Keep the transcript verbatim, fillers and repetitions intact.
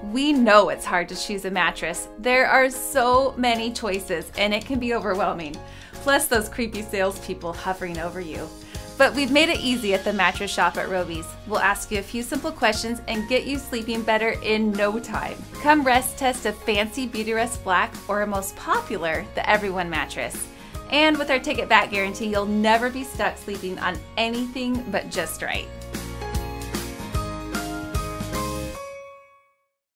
We know it's hard to choose a mattress. There are so many choices and it can be overwhelming. Plus those creepy salespeople hovering over you. But we've made it easy at the Mattress Shop at Roby's. We'll ask you a few simple questions and get you sleeping better in no time. Come rest test a fancy Beautyrest Black or a most popular, the Everyone mattress. And with our take it back guarantee, you'll never be stuck sleeping on anything but just right.